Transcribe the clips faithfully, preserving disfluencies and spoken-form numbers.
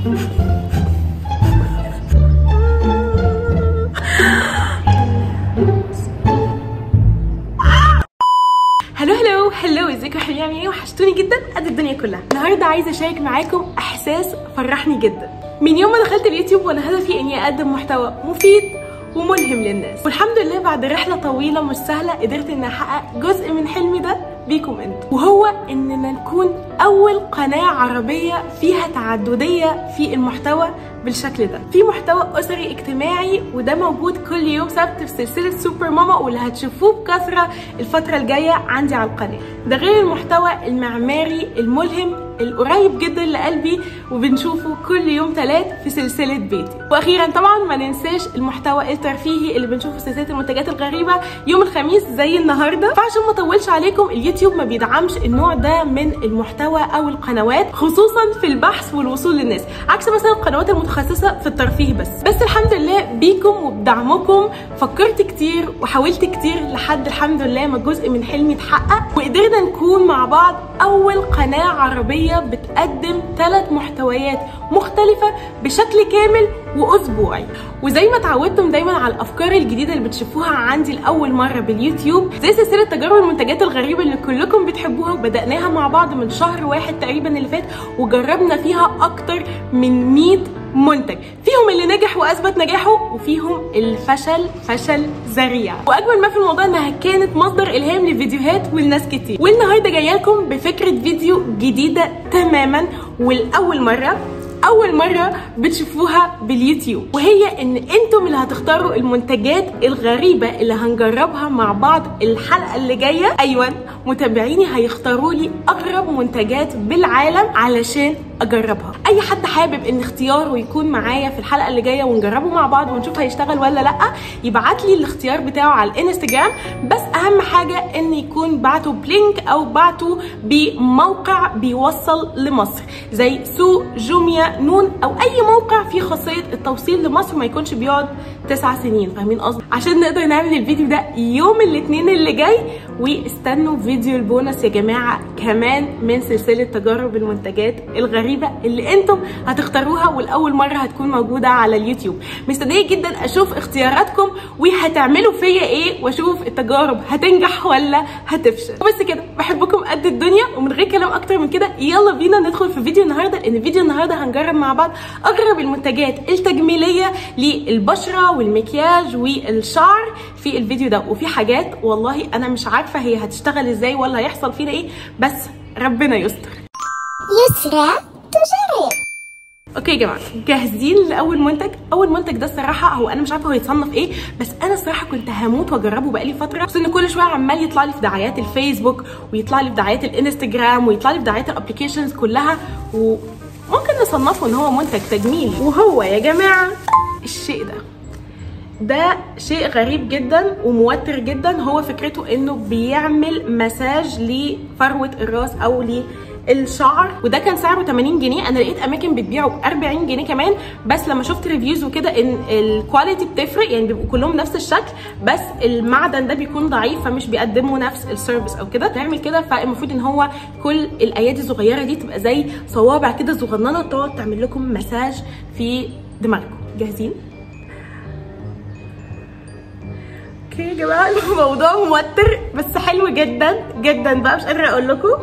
هلو هلو هلو، ازيكم يا حبايبي؟ عاملين ايه؟ وحشتوني جدا قد الدنيا كلها. النهارده عايزه اشارك معاكم احساس فرحني جدا. من يوم ما دخلت اليوتيوب وانا هدفي اني اقدم محتوى مفيد وملهم للناس، والحمد لله بعد رحله طويله مش سهله قدرت اني احقق جزء من حلمي ده بيكم انتم، وهو اننا نكون اول قناه عربيه فيها تعدديه في المحتوى بالشكل ده، في محتوى اسري اجتماعي، وده موجود كل يوم سبت في سلسله سوبر ماما، واللي هتشوفوه بكثره الفتره الجايه عندي على القناه. ده غير المحتوى المعماري الملهم القريب جدا لقلبي وبنشوفه كل يوم ثلاث في سلسله بيتي. واخيرا طبعا ما ننساش المحتوى الترفيهي اللي بنشوفه في سلسله المنتجات الغريبه يوم الخميس زي النهارده. فعشان ما اطولش عليكم، اليوتيوب ما بيدعمش النوع ده من المحتوى او القنوات، خصوصا في البحث والوصول للناس، عكس مثلا القنوات المتخصصه في الترفيه بس. بس الحمد لله بيكم وبدعمكم فكرت كتير وحاولت كتير لحد الحمد لله ما جزء من حلمي اتحقق، وقدرنا نكون مع بعض اول قناه عربيه بتقدم ثلاث محتويات مختلفه بشكل كامل واسبوعي. وزي ما اتعودتم دايما على الافكار الجديده اللي بتشوفوها عندي لاول مره باليوتيوب، زي سلسله تجارب المنتجات الغريبه اللي كلكم بتحبوها وبداناها مع بعض من شهر واحد تقريبا اللي فات، وجربنا فيها اكتر من مية منتج، فيهم اللي نجح واثبت نجاحه وفيهم الفشل فشل ذريع. واجمل ما في الموضوع انها كانت مصدر الهام لفيديوهات ولناس كتير. والنهارده جايه لكم بفكره فيديو جديده تماما، والاول مره اول مره بتشوفوها باليوتيوب، وهي ان انتم اللي هتختاروا المنتجات الغريبه اللي هنجربها مع بعض الحلقه اللي جايه. ايوه، متابعيني هيختاروا لي اغرب منتجات بالعالم علشان اجربها. اي حد حابب ان اختياره يكون معايا في الحلقه اللي جايه ونجربه مع بعض ونشوف هيشتغل ولا لا، يبعت لي الاختيار بتاعه على الانستجرام. بس اهم حاجه ان يكون بعته بلينك او بعته بموقع بيوصل لمصر، زي سوق، جوميا، نون، او اي موقع فيه خاصيه التوصيل لمصر ما يكونش بيقعد تسع سنين. فاهمين قصدي؟ عشان نقدر نعمل الفيديو ده يوم الاثنين اللي جاي. واستنوا فيديو البونص يا جماعه كمان من سلسله تجارب المنتجات الغريبه اللي انتم هتختاروها والاول مره هتكون موجوده على اليوتيوب. مستنيه جدا اشوف اختياراتكم وهتعملوا فيا ايه، واشوف التجارب هتنجح ولا هتفشل. بس كده، بحبكم قد الدنيا، ومن غير كلام اكتر من كده يلا بينا ندخل في فيديو النهارده. لان فيديو النهارده هنجرب مع بعض اغرب المنتجات التجميليه للبشره والمكياج والشعر في الفيديو ده. وفي حاجات والله انا مش عارفه هي هتشتغل ازاي ولا هيحصل فينا ايه، بس ربنا يستر. يسرى تجرب. اوكي يا جماعه، جاهزين لاول منتج؟ اول منتج ده الصراحه هو انا مش عارفه هو يتصنف ايه، بس انا الصراحه كنت هموت واجربه بقالي فتره، خصوصا ان كل شويه عمال يطلع لي في دعايات الفيسبوك ويطلع لي في دعايات الانستجرام ويطلع لي في دعايات الابلكيشنز كلها، وممكن نصنفه ان هو منتج تجميلي. وهو يا جماعه الشيء ده ده شيء غريب جدا وموتر جدا. هو فكرته انه بيعمل مساج لفروه الراس او للشعر، وده كان سعره تمانين جنيه. انا لقيت اماكن بتبيعه ب أربعين جنيه كمان، بس لما شفت ريفيوز وكده ان الكواليتي بتفرق، يعني بيبقوا كلهم نفس الشكل بس المعدن ده بيكون ضعيف فمش بيقدموا نفس السيرفيس او كده. تعمل كده فالمفروض ان هو كل الايادي الصغيره دي تبقى زي صوابع كده صغننه تقعد تعمل لكم مساج في دماغكم. جاهزين؟ اوكي يا جماعه، الموضوع موتر بس حلو جدا جدا بقى، مش قادره اقول لكم.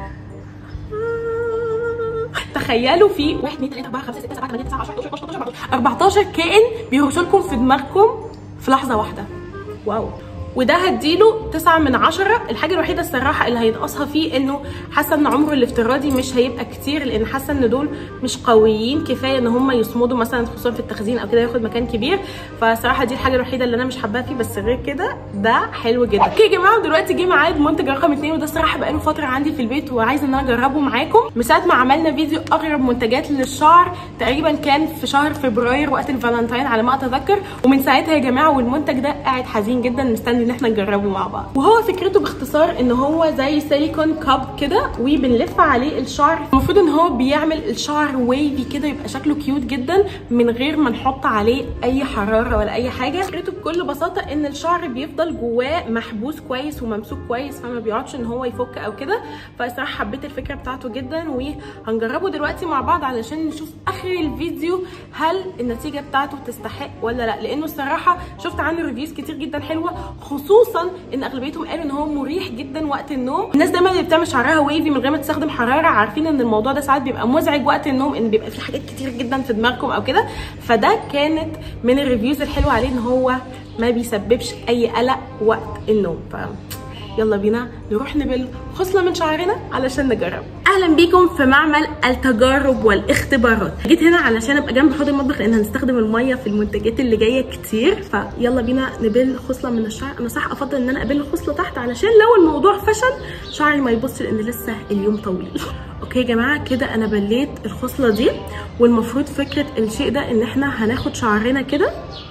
تخيلوا في واحد اتنين تلاته اربعه خمسه سته سبعه تمانيه تسعه عشره حداشر اتناشر تلتاشر اربعتاشر كائن بيهرشوا لكم في دماغكم في لحظه واحده. واو. وده هديله تسعة من عشرة. الحاجه الوحيده الصراحه اللي هينقصها فيه انه حاسه ان عمره الافتراضي مش هيبقى كتير، لان حاسه ان دول مش قويين كفايه ان هم يصمدوا مثلا خصوصا في التخزين او كده ياخد مكان كبير. فصراحه دي الحاجه الوحيده اللي انا مش حباها فيه، بس غير كده ده حلو جدا. اوكي يا جماعه، دلوقتي جه ميعاد منتج رقم اتنين، وده الصراحه بقاله فتره عندي في البيت وعايزه ان انا اجربه معاكم. من ساعه ما عملنا فيديو اغرب منتجات للشعر تقريبا كان في شهر فبراير وقت الفالنتاين على ما اتذكر، ومن ساعتها يا جماعه والمنتج ده قاعد حزين جدا مستني ان احنا نجربه مع بعض. وهو فكرته باختصار ان هو زي سيليكون كاب كده وبنلف عليه الشعر. المفروض ان هو بيعمل الشعر ويفي كده يبقى شكله كيوت جدا من غير ما نحط عليه اي حراره ولا اي حاجه. فكرته بكل بساطه ان الشعر بيفضل جواه محبوس كويس وممسوك كويس، فما بيقعدش ان هو يفك او كده. فصراحه حبيت الفكره بتاعته جدا، وهنجربه دلوقتي مع بعض علشان نشوف اخر الفيديو هل النتيجه بتاعته تستحق ولا لا. لانه الصراحه شفت عنه ريفيوز كتير جدا حلوه، خصوصا ان اغلبيتهم قالوا ان هو مريح جدا وقت النوم. الناس دايما اللي بتعمل شعرها ويفي من غير ما تستخدم حراره عارفين ان الموضوع ده ساعات بيبقى مزعج وقت النوم، ان بيبقى في حاجات كتير جدا في دماغكم او كده. فده كانت من الريفيوز الحلوه عليه ان هو ما بيسببش اي قلق وقت النوم. ف يلا بينا نروح نبل خصله من شعرنا علشان نجرب. اهلا بيكم في معمل التجارب والاختبارات. جيت هنا علشان ابقى جنب حوض المطبخ لان هنستخدم الميه في المنتجات اللي جايه كتير. فيلا بينا نبل خصله من الشعر. انا صح افضل ان انا ابل خصله تحت علشان لو الموضوع فشل شعري ما يبص، لان لسه اليوم طويل. اوكي يا جماعه كده انا بليت الخصله دي، والمفروض فكره الشيء ده ان احنا هناخد شعرنا كده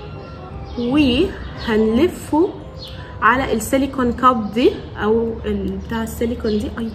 وهنلفه على السيليكون كاب دي او بتاع السيليكون دي، اي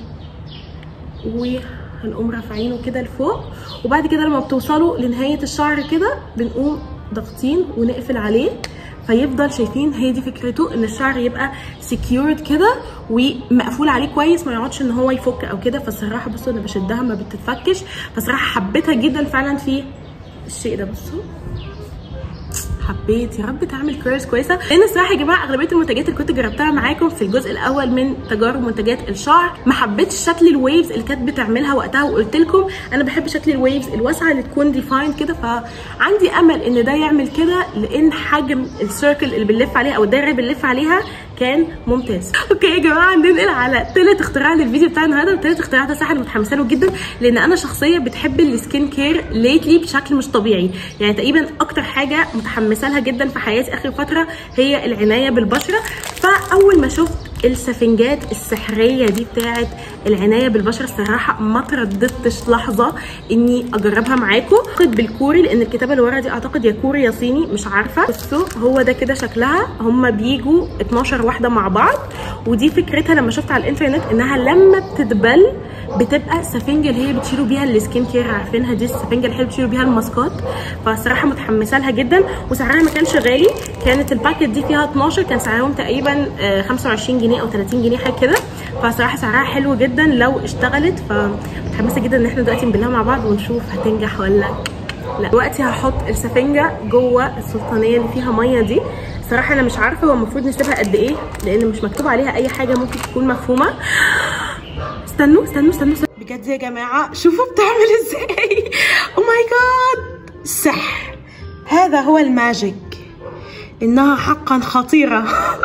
وهنقوم رافعينه كده لفوق. وبعد كده لما بتوصلوا لنهايه الشعر كده بنقوم ضاغطين ونقفل عليه، فيفضل شايفين هي دي فكرته، ان الشعر يبقى سكيورد كده ومقفول عليه كويس، ما يقعدش ان هو يفك او كده. فالصراحه بصوا انا بشدها ما بتتفكش، فصراحه حبيتها جدا فعلا في الشيء ده. بصوا حبيت، يا رب تعمل كيرز كويسه. لان الصراحه يا جماعه اغلبيه المنتجات اللي كنت جربتها معاكم في الجزء الاول من تجارب منتجات الشعر ما حبيتش شكل الويفز اللي كانت بتعملها وقتها، وقلت لكم انا بحب شكل الويفز الواسعه اللي تكون ديفاين كده. فعندي امل ان ده يعمل كده، لان حجم السيركل اللي بنلف عليها او الدايره اللي بنلف عليها كان ممتاز. اوكي يا جماعه ننقل على ثالث اختراع للفيديو بتاعنا النهارده. وثالث اختراع ده صراحه انا متحمسه له جدا، لان انا شخصيه بتحب السكين كير ليتلي بشكل مش طبيعي. يعني تقريبا اكتر حاجه متحمسه لها جدا في حياتي اخر فتره هي العنايه بالبشره. فاول ما شفت السفنجات السحريه دي بتاعه العنايه بالبشره الصراحه ما ترددتش لحظه اني اجربها معاكم. اعتقد بالكوري، لان الكتابه اللي ورا دي اعتقد يا كوري يا صيني مش عارفه. بصوا هو ده كده شكلها، هم بيجوا اتناشر واحده مع بعض. ودي فكرتها لما شفت على الانترنت انها لما بتتبل بتبقى سفنجه اللي هي بتشيلوا بيها السكين كير، عارفينها دي السفنجه اللي هي بتشيلوا بيها الماسكات. فالصراحه متحمسه لها جدا، وسعرها ما كانش غالي. كانت الباكت دي فيها اتناشر، كان سعرهم تقريبا خمسة وعشرين جنيه او تلاتين جنيه حاجه كده. فصراحه سعرها حلو جدا لو اشتغلت. فمتحمسه جدا ان احنا دلوقتي نبلها مع بعض ونشوف هتنجح ولا لا. دلوقتي هحط السفنجه جوه السلطانيه اللي فيها ميه دي. صراحه انا مش عارفه هو المفروض نسيبها قد ايه، لان مش مكتوب عليها اي حاجه ممكن تكون مفهومه. استنوا استنوا استنوا, استنوا. بجد يا جماعه شوفوا بتعمل ازاي. او ماي جاد، سحر. هذا هو الماجيك، انها حقا خطيره.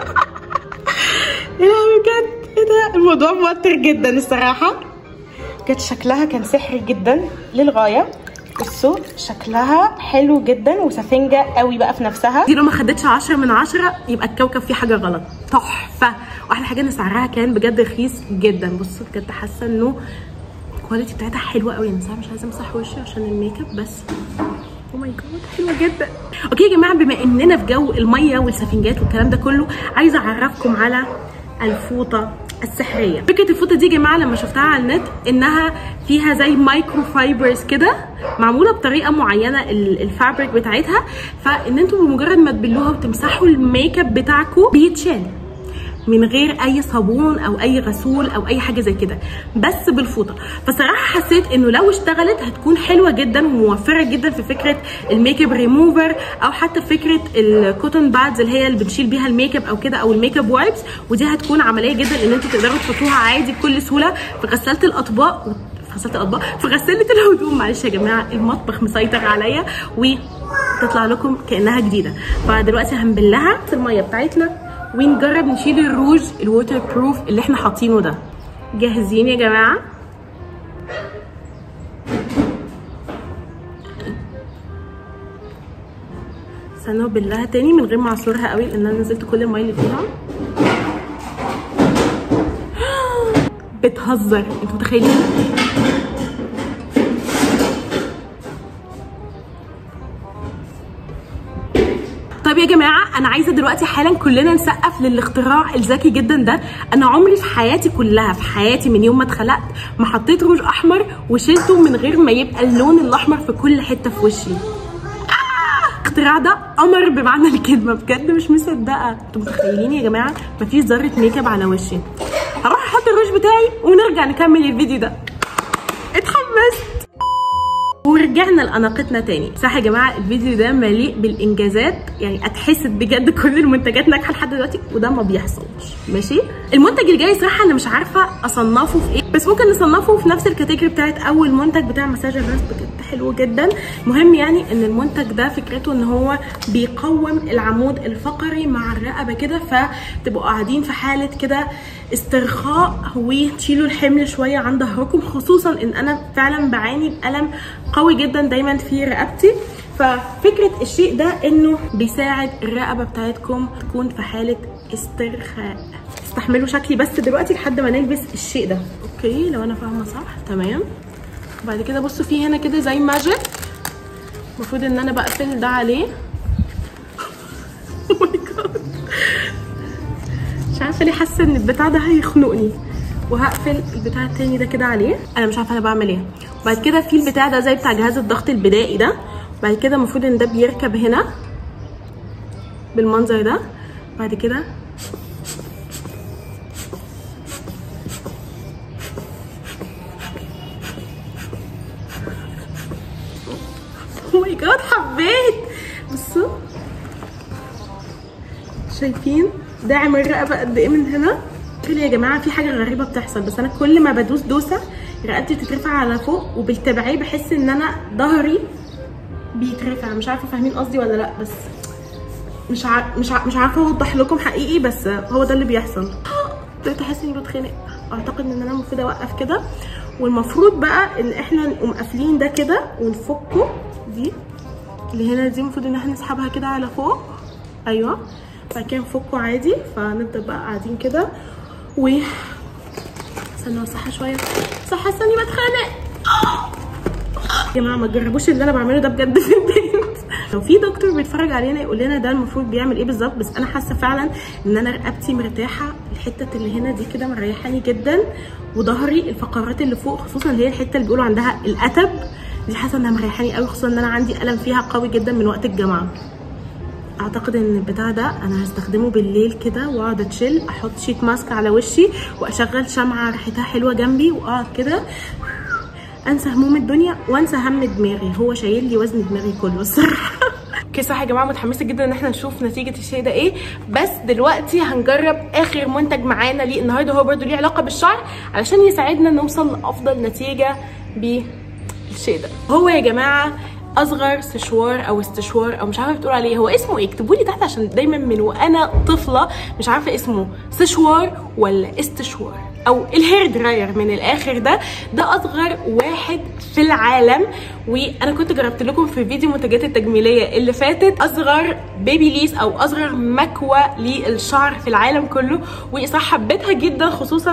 يا بجد ايه ده، الموضوع موتر جدا الصراحه. بجد شكلها كان سحري جدا للغايه. بصوا شكلها حلو جدا وسفنجه قوي بقى في نفسها. دي لو ما خدتش عشرة من عشرة يبقى الكوكب فيه حاجه غلط. تحفه. واحلى حاجه ان سعرها كان بجد رخيص جدا. بصوا بجد حاسه انه الكواليتي بتاعتها حلوه قوي. انا مش عايزه امسح وشي عشان الميك اب بس. او ماي جاد حلوه جدا. اوكي يا جماعه بما اننا في جو الميه والسفنجات والكلام ده كله، عايزه اعرفكم على الفوطه السحريه. فكره الفوطه دي يا جماعه لما شفتها على النت انها فيها زي مايكرو فايبرز كده، معموله بطريقه معينه الفابريك بتاعتها، فان انتوا بمجرد ما تبلوها وتمسحوا الميك اب بتاعكم بيتشال من غير اي صابون او اي غسول او اي حاجه زي كده، بس بالفوطه. فصراحه حسيت انه لو اشتغلت هتكون حلوه جدا وموفره جدا في فكره الميك اب ريموفر، او حتى فكره الكوتون بادز اللي هي اللي بنشيل بيها الميك اب او كده، او الميك اب وايبس. ودي هتكون عمليه جدا ان انتوا تقدروا تحطوها عادي بكل سهوله في غساله الاطباق، في غساله الاطباق في غساله الهدوم. معلش يا جماعه المطبخ مسيطر عليا، وتطلع لكم كانها جديده. فدلوقتي هنبلها في الميه بتاعتنا ونجرب نشيل الروج الووتر بروف اللي احنا حاطينه ده. جاهزين يا جماعه؟ استنوا بالله تاني من غير ما اعصرها قوي، لان انا نزلت كل الميه اللي فيها. بتهزر، انتوا متخيلين؟ طيب يا جماعه انا عايزه دلوقتي حالا كلنا نسقف للاختراع الذكي جدا ده. انا عمري في حياتي كلها في حياتي من يوم ما اتخلقت ما حطيت روج احمر وشلته من غير ما يبقى اللون الاحمر في كل حته في وشي. آه الاختراع ده قمر بمعنى الكلمه، بجد مش مصدقه. انتوا متخيلين يا جماعه مفيش ذره ميك اب على وشي. هروح احط الروج بتاعي ونرجع نكمل الفيديو ده. اتحمست ورجعنا لاناقتنا تاني. صح يا جماعه الفيديو ده مليء بالانجازات، يعني اتحسد بجد كل المنتجات ناجحه لحد دلوقتي وده ما بيحصلش. ماشي، المنتج الجاي صراحه انا مش عارفه اصنفه في ايه، بس ممكن نصنفه في نفس الكاتيجوري بتاعت اول منتج بتاع مساج الراس، بجد حلو جدا. مهم يعني ان المنتج ده فكرته ان هو بيقوم العمود الفقري مع الرقبه كده، فتبقوا قاعدين في حاله كده استرخاء وتشيلوا الحمل شويه عن ظهركم، خصوصا ان انا فعلا بعاني بألم قوي جدا دايما في رقبتي. ففكره الشيء ده انه بيساعد الرقبه بتاعتكم تكون في حاله استرخاء. استحملوا شكلي بس دلوقتي لحد ما نلبس الشيء ده. اوكي لو انا فاهمه صح تمام. وبعد كده بصوا في هنا كده زي ماجيك، المفروض ان انا بقفل ده عليه. او ماي جاد مش عارفه ليه حاسه ان البتاع ده هيخنقني، وهقفل البتاع التاني ده كده عليه. انا مش عارفه انا بعمل ايه. وبعد كده في البتاع ده زي بتاع جهاز الضغط البدائي ده، بعد كده المفروض ان ده بيركب هنا بالمنظر ده. بعد كده او ماي جاد حبيت. بصوا شايفين داعم الرقبه قد ايه من هنا. يا جماعه في حاجه غريبه بتحصل، بس انا كل ما بدوس دوسه رقبتي بتترفع على فوق، وبالتبعيه بحس ان انا ظهري بيترفع. مش عارفه فاهمين قصدي ولا لا، بس مش ع... مش ع... مش عارفه اوضح لكم حقيقي، بس هو ده اللي بيحصل. ابتديت احس اني بتخنق. اعتقد ان انا المفروض اوقف كده، والمفروض بقى ان احنا نقوم قافلين ده كده ونفكه. دي اللي هنا دي المفروض ان احنا نسحبها كده على فوق. ايوه بعد كده نفكه عادي. فنبدا بقى قاعدين كده و استنوا صحه شويه، صحه استني بتخانق. يا جماعه ما تجربوش اللي انا بعمله ده بجد في البيت. لو في دكتور بيتفرج علينا يقول لنا ده المفروض بيعمل ايه بالظبط، بس انا حاسه فعلا ان انا رقبتي مرتاحه، الحته اللي هنا دي كده مريحاني جدا، وظهري الفقرات اللي فوق خصوصا اللي هي الحته اللي بيقولوا عندها القتب دي، حاسه انها مريحاني قوي، خصوصا ان انا عندي الم فيها قوي جدا من وقت الجامعه. اعتقد ان البتاع ده انا هستخدمه بالليل كده، واقعد اتشيل، احط شيت ماسك على وشي، واشغل شمعه ريحتها حلوه جنبي، واقعد كده انسى هموم الدنيا وانسى هم دماغي. هو شايل لي وزن دماغي كله الصراحه. اوكي صح يا جماعه متحمسه جدا ان احنا نشوف نتيجه الشيء ده ايه، بس دلوقتي هنجرب اخر منتج معانا ليه النهارده. هو برده ليه علاقه بالشعر علشان يساعدنا نوصل لافضل نتيجه بالشيء ده. هو يا جماعه اصغر سشوار او استشوار او مش عارفه بتقول عليه، هو اسمه ايه؟ اكتبوا لي تحت عشان دايما من وانا طفله مش عارفه اسمه سشوار ولا استشوار او الهير دراير من الاخر. ده ده اصغر واحد في العالم، وانا كنت جربت لكم في فيديو منتجات التجميليه اللي فاتت اصغر بيبي ليس او اصغر مكوى للشعر في العالم كله، وصراحه حبيتها جدا خصوصا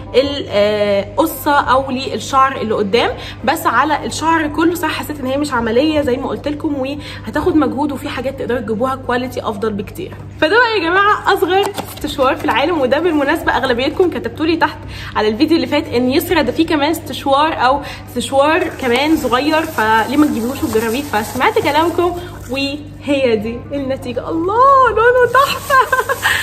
للقصه او للشعر اللي قدام، بس على الشعر كله صح حسيت ان هي مش عمليه زي ما قلت لكم، وهتاخد مجهود وفي حاجات تقدروا تجيبوها كواليتي افضل بكتير. فده بقى يا جماعه اصغر استشوار في العالم، وده بالمناسبه اغلبيتكم كتبتوا لي تحت على الفيديو اللي فات ان يسرا ده فيه كمان استشوار او استشوار كمان صغير، فليه ما تجيبوش وتجربيه؟ فسمعت كلامكم وهي دي النتيجه. الله لونه تحفه.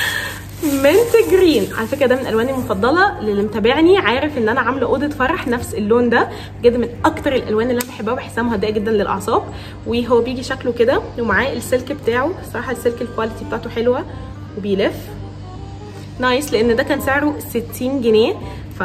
منت جرين على فكره ده من الواني المفضله، اللي متابعني عارف ان انا عامله اوضه فرح نفس اللون ده، بجد من اكتر الالوان اللي انا بحبها وبحسها مهدئه جدا للاعصاب. وهو بيجي شكله كده ومعاه السلك بتاعه، الصراحه السلك الكواليتي بتاعته حلوه وبيلف نايس، لان ده كان سعره ستين جنيه ف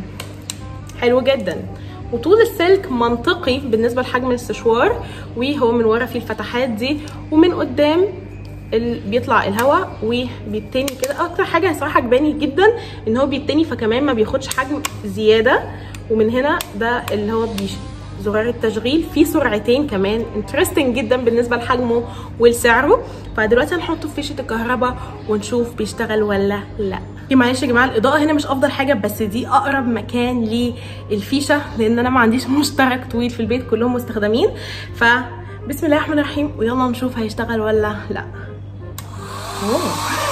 حلو جدا. وطول السلك منطقي بالنسبه لحجم الاستشوار، وهو من ورا فيه الفتحات دي، ومن قدام ال... بيطلع الهواء وبيتني كده. اكتر حاجه صراحه عجباني جدا ان هو بيتني، فكمان ما بياخدش حجم زياده. ومن هنا ده اللي هو بيش زرار التشغيل فيه سرعتين كمان، انترستنج جدا بالنسبه لحجمه ولسعره. فدلوقتي هنحطه في فيشه الكهرباء ونشوف بيشتغل ولا لا. معلش يا جماعه الاضاءه هنا مش افضل حاجه، بس دي اقرب مكان للفيشه لان انا ما عنديش مشترك طويل في البيت كلهم مستخدمين. فبسم الله الرحمن الرحيم ويلا نشوف هيشتغل ولا لا. أوه.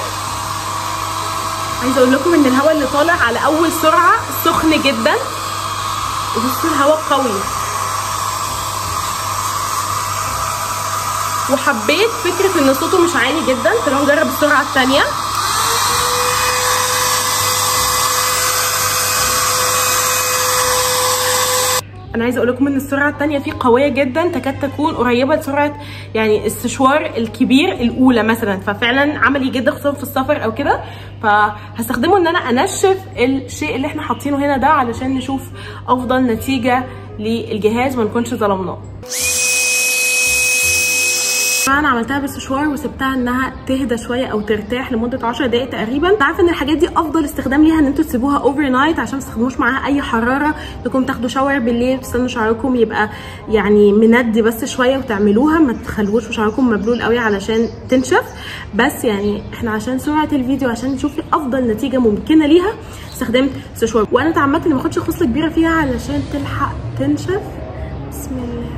عايزه اقول لكم ان الهواء اللي طالع على اول سرعه سخن جدا، وبصوا الهواء قوي. وحبيت فكره ان صوته مش عالي جدا. تعالوا نجرب السرعه الثانيه. انا عايزه اقول لكم ان السرعه الثانيه فيه قويه جدا، تكاد تكون قريبه لسرعه يعني السشوار الكبير الاولى مثلا، ففعلا عملي جدا خصوصا في السفر او كده. فهستخدمه ان انا انشف الشيء اللي احنا حاطينه هنا ده علشان نشوف افضل نتيجه للجهاز ما نكونش ظلمناه. انا عملتها بالسشوار وسبتها انها تهدى شويه او ترتاح لمده عشر دقائق تقريبا. عارفه ان الحاجات دي افضل استخدام ليها ان انتوا تسيبوها اوفر نايت عشان ما تستخدموش معاها اي حراره، انكم تاخدوا شاور بالليل تستنوا شعركم يبقى يعني مندي بس شويه وتعملوها، ما تخلوش شعركم مبلول قوي علشان تنشف. بس يعني احنا عشان سرعه الفيديو عشان نشوف افضل نتيجه ممكنه ليها استخدمت سشوار. وانا اتعمدت اني ما اخدش خصله كبيره فيها علشان تلحق تنشف. بسم الله.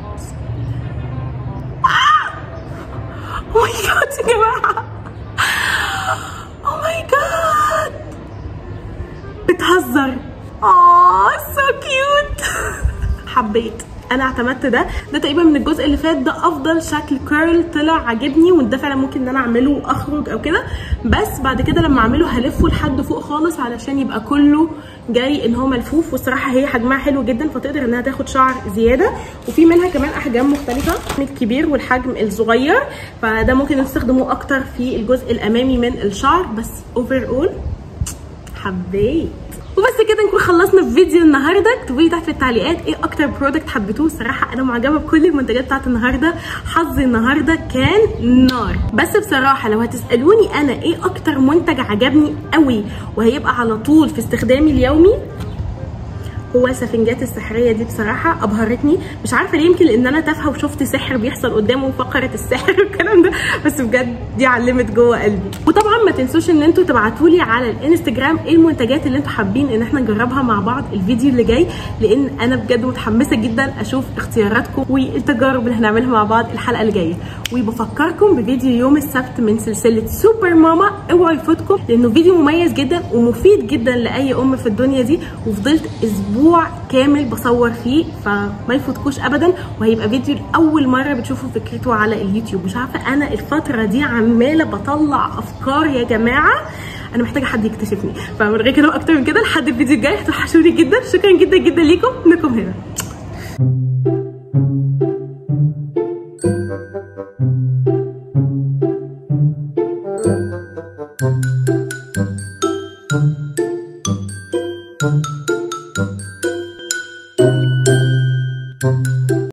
اوه ماي جاد يا جماعه، اوه ماي جاد بتهزر. اه سو كيوت. حبيت. انا اعتمدت ده ده تقريبا من الجزء اللي فات ده افضل شكل كيرل طلع عجبني، وده فعلا ممكن ان انا اعمله واخرج او كده. بس بعد كده لما اعمله هلفه لحد فوق خالص علشان يبقى كله جاي ان هو ملفوف. والصراحه هي حجمها حلو جدا فتقدر انها تاخد شعر زياده، وفي منها كمان احجام مختلفه، الحجم الكبير والحجم الصغير، فده ممكن تستخدموه اكتر في الجزء الامامي من الشعر. بس اوفر اول حبيت. وبس كده نكون خلصنا في فيديو النهارده. اكتبوا لي تحت في التعليقات ايه اكتر برودكت حبيتوه. الصراحه انا معجبه بكل المنتجات بتاعت النهارده، حظي النهارده كان نار. بس بصراحه لو هتسالوني انا ايه اكتر منتج عجبني قوي وهيبقى على طول في استخدامي اليومي، هو السفنجات السحريه دي. بصراحه ابهرتني، مش عارفه ليه، يمكن لان انا تافهه وشفت سحر بيحصل قدامه فقره السحر والكلام ده، بس بجد دي علمت جوه قلبي. وطبعا ما تنسوش ان انتوا تبعتوا لي على الانستجرام ايه المنتجات اللي انتوا حابين ان احنا نجربها مع بعض الفيديو اللي جاي، لان انا بجد متحمسه جدا اشوف اختياراتكم والتجارب اللي هنعملها مع بعض الحلقه اللي جايه. وبفكركم بفيديو يوم السبت من سلسله سوبر ماما، اوعوا يفوتكم لانه فيديو مميز جدا ومفيد جدا لاي ام في الدنيا دي، وفضلت اسبوع اسبوع كامل بصور فيه فما يفوتكوش ابدا. وهيبقى فيديو لاول مره بتشوفوا فكرته على اليوتيوب. مش عارفه انا الفتره دي عماله بطلع افكار يا جماعه، انا محتاجه حد يكتشفني. فمن غير كده واكتر من كده لحد الفيديو الجاي هتوحشوني جدا. شكرا جدا جدا ليكم انكم هنا.